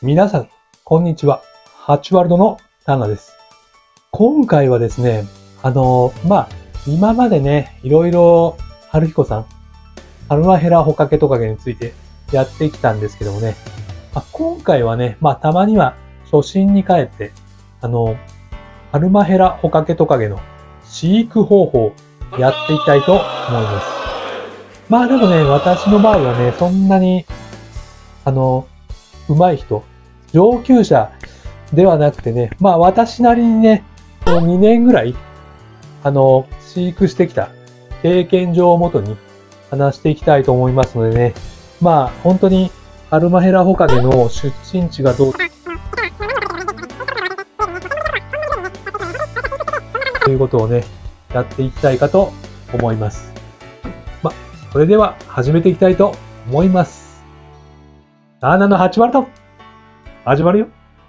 皆さん、こんにちは。ハチワールドのタナです。今回はですね、今までね、いろいろ、春彦さん、ハルマヘラホカケトカゲについてやってきたんですけどもね、今回はね、たまには初心に帰って、ハルマヘラホカケトカゲの飼育方法をやっていきたいと思います。でもね、私の場合はね、そんなに、上手い人、上級者ではなくてね、私なりにね、2年ぐらい、飼育してきた経験上をもとに話していきたいと思いますのでね、本当にハルマヘラホカゲの出身地がどうということをね、やっていきたいかと思います。それでは始めていきたいと思います。ターナのハチワールド始まるよ。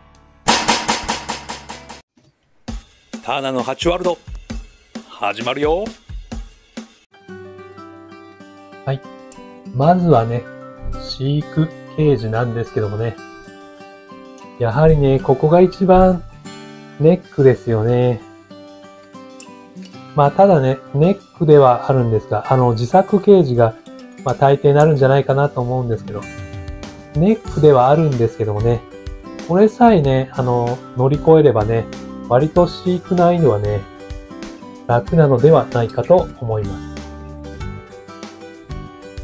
ターナのハチワールド始まるよ。 はい。まずはね、飼育ケージなんですけどもね。やはりね、ここが一番ネックですよね。ただね、ネックではあるんですが、自作ケージが、大抵なるんじゃないかなと思うんですけど、ネックではあるんですけどもね、これさえね、乗り越えればね、割と飼育難易度はね、楽なのではないかと思います。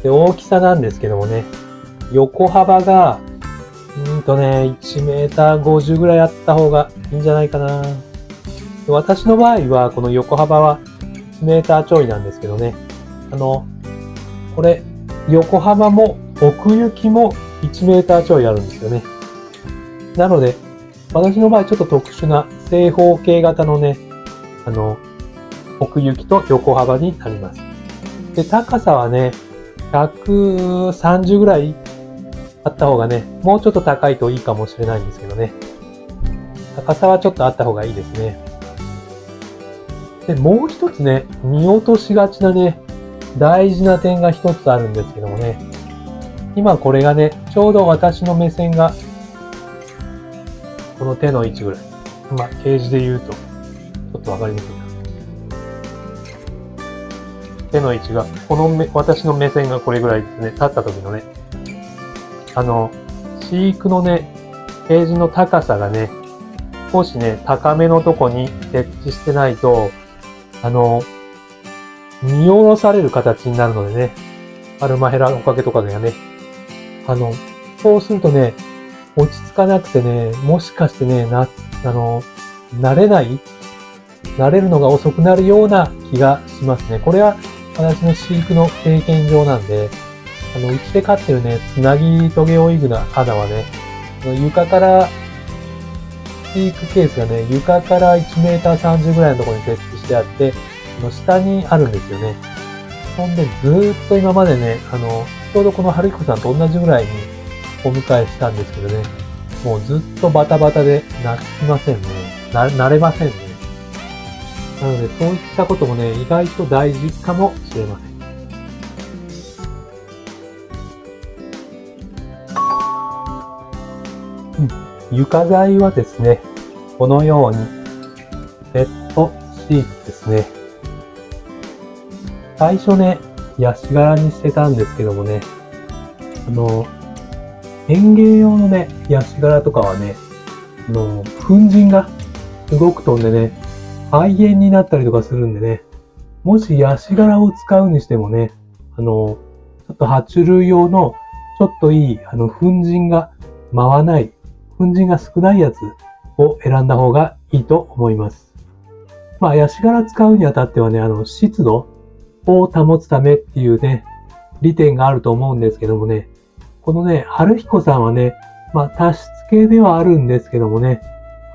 で、大きさなんですけどもね、横幅が、1メーター50ぐらいあった方がいいんじゃないかな。私の場合は、この横幅は1メーターちょいなんですけどね。これ、横幅も奥行きも1メーターちょいあるんですよね。なので、私の場合ちょっと特殊な正方形型のね、奥行きと横幅になります。で、高さはね、130ぐらいあった方がね、もうちょっと高いといいかもしれないんですけどね。高さはちょっとあった方がいいですね。で、もう一つね、見落としがちなね、大事な点が一つあるんですけどもね。今これがね、ちょうど私の目線が、この手の位置ぐらい。ケージで言うと、ちょっとわかりにくいな。手の位置が、私の目線がこれぐらいですね、立った時のね、飼育のね、ケージの高さがね、少しね、高めのとこに設置してないと、見下ろされる形になるのでね、ハルマヘラホカゲトカゲがね、そうするとね、落ち着かなくてね、もしかしてね、慣れるのが遅くなるような気がしますね。これは私の飼育の経験上なんで、うちで飼ってるね、つなぎトゲオイグナアナはね、床から、飼育ケースがね、床から1メーター30ぐらいのところに設置してあって、下にあるんですよね。そんで、ずーっと今までね、ちょうどこの春彦さんと同じぐらいにお迎えしたんですけどね、もうずっとバタバタで慣れませんね。慣れませんね。なので、そういったこともね、意外と大事かもしれません。床材はですね、このように、ペットシーツですね。最初ね、ヤシ殻にしてたんですけどもね、園芸用のね、ヤシ殻とかはね、粉塵がすごく飛んでね、肺炎になったりとかするんでね、もしヤシ殻を使うにしてもね、ちょっと爬虫類用の、ちょっといい、粉塵が舞わない、粉塵が少ないやつを選んだ方がいいと思います。ヤシ殻使うにあたってはね、湿度を保つためっていうね、利点があると思うんですけどもね、このね、春彦さんはね、多湿系ではあるんですけどもね、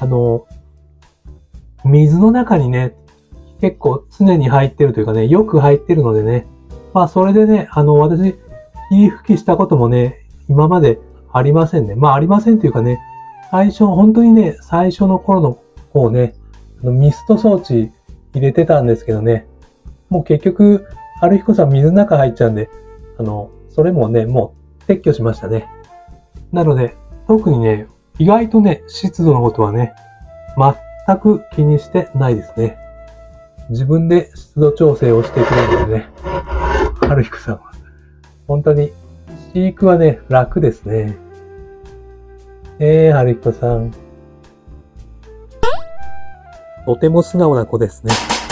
水の中にね、結構常に入ってるというかね、よく入ってるのでね、それでね、私、火吹きしたこともね、今までありませんね。ありませんというかね、本当にね、最初の頃の方ね、ミスト装置入れてたんですけどね、もう結局、春彦さん水の中入っちゃうんで、それもね、もう撤去しましたね。なので、特にね、 意外とね、湿度のことはね、全く気にしてないですね。自分で湿度調整をしてくれるのでね、春彦さんは。本当に、飼育はね、楽ですね。春彦さん。とても素直な子ですね。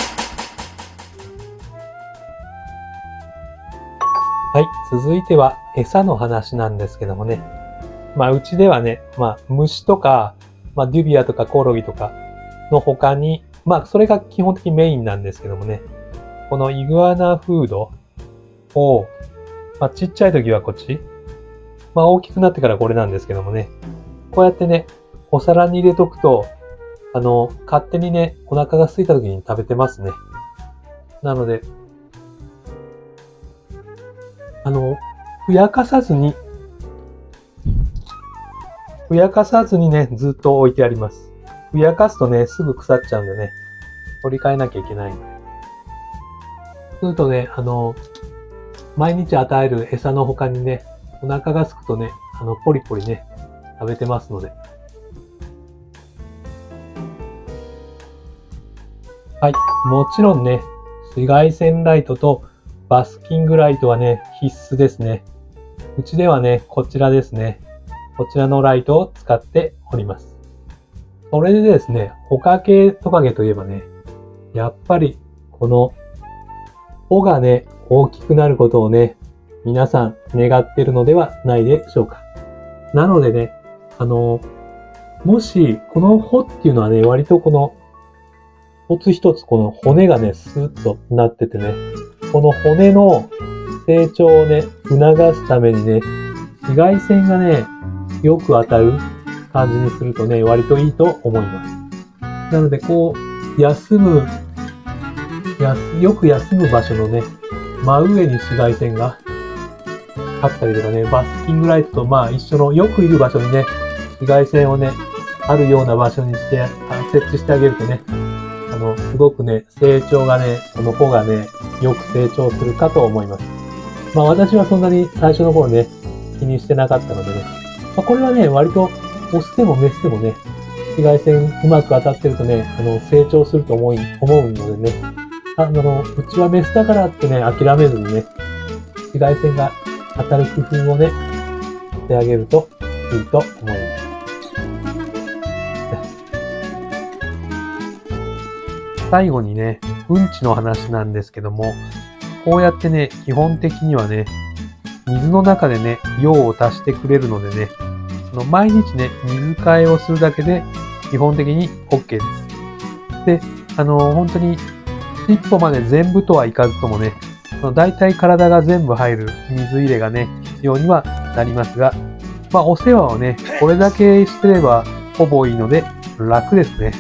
はい、続いては餌の話なんですけどもね。うちではね、虫とか、デュビアとかコオロギとかの他に、それが基本的にメインなんですけどもね。このイグアナフードを、ちっちゃい時はこっち、大きくなってからこれなんですけどもね。こうやってね、お皿に入れとくと、勝手にね、お腹が空いた時に食べてますね。なので、ふやかさずにね、ずっと置いてあります。ふやかすとね、すぐ腐っちゃうんでね、取り替えなきゃいけないので。するとね、毎日与える餌の他にね、お腹が空くとね、ポリポリね、食べてますので。はい。もちろんね、紫外線ライトとバスキングライトはね、必須ですね。うちではね、こちらですね。こちらのライトを使っております。それでですね、ホカゲトカゲといえばね、やっぱりこの尾がね、大きくなることをね、皆さん願っているのではないでしょうか。なのでね、もし、この穂っていうのはね、割とこの、一つ一つこの骨がね、スーッとなっててね、この骨の成長をね、促すためにね、紫外線がね、よく当たる感じにするとね、割といいと思います。なので、こう、よく休む場所のね、真上に紫外線があったりとかね、バスキングライトと一緒のよくいる場所にね、紫外線をね、あるような場所にして設置してあげるとね、すごくね、成長がね、この穂がね、よく成長するかと思います。私はそんなに最初の頃ね、気にしてなかったのでね、これはね、割とオスでもメスでもね、紫外線うまく当たってるとね、成長すると思うのでね、うちはメスだからってね、諦めずにね、紫外線が当たる工夫をね、してあげるといいと思います。最後にね、うんちの話なんですけども、こうやってね、基本的にはね、水の中でね、用を足してくれるのでね、毎日ね、水替えをするだけで基本的に OK です。で、本当に尻尾まで全部とはいかずともね、だいたい体が全部入る水入れがね、必要にはなりますが、お世話をね、これだけしてればほぼいいので楽ですね。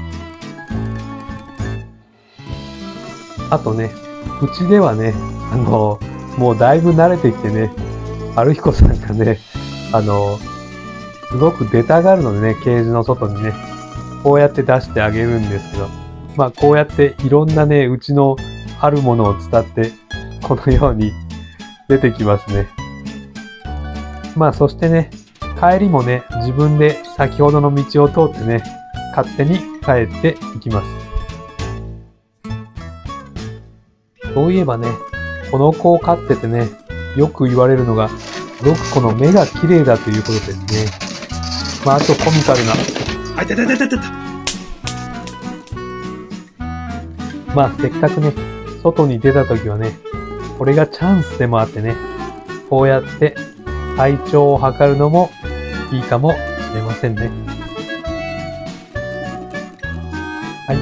あとね、うちではね、もうだいぶ慣れてきてね、春彦さんがね、すごく出たがるのでね、ケージの外にね、こうやって出してあげるんですけど、こうやっていろんなね、うちのあるものを伝って、このように出てきますね。そしてね、帰りもね、自分で先ほどの道を通ってね、勝手に帰っていきます。そういえばね、この子を飼っててね、よく言われるのが、すごくこの目が綺麗だということですね。あとコミカルな。あ、いたいたいたいたいた。せっかくね、外に出た時はね、これがチャンスでもあってね、こうやって体調を測るのもいいかもしれませんね。はい。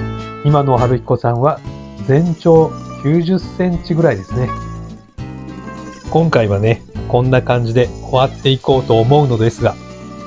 今の春彦さんは全長90センチぐらいですね。今回はね、こんな感じで終わっていこうと思うのですが、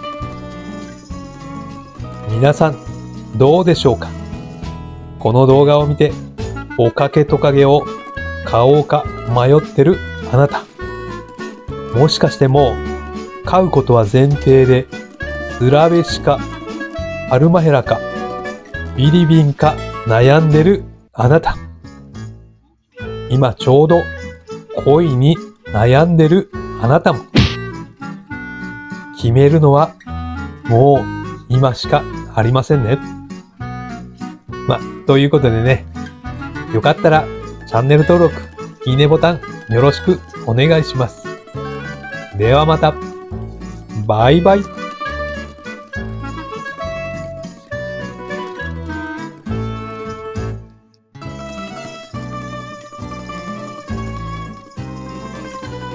皆さんどうでしょうか？この動画を見ておかけトカゲを買おうか迷ってるあなた、もしかしてもう飼うことは前提でスラベシかアルマヘラかビリビンか悩んでるあなた、今ちょうど恋に悩んでるあなたも、決めるのはもう今しかありませんね。ということでね、よかったらチャンネル登録、いいねボタンよろしくお願いします。ではまた。バイバイ。